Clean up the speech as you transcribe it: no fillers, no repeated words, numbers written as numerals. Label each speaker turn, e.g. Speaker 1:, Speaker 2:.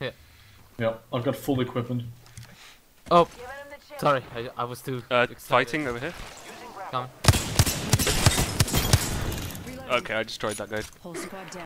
Speaker 1: Here.
Speaker 2: Yeah, I've got full equipment.
Speaker 1: Oh, sorry, I was too excited.
Speaker 3: Fighting over here.
Speaker 1: Come.
Speaker 3: Okay, I destroyed that guy.
Speaker 4: Whole squad down.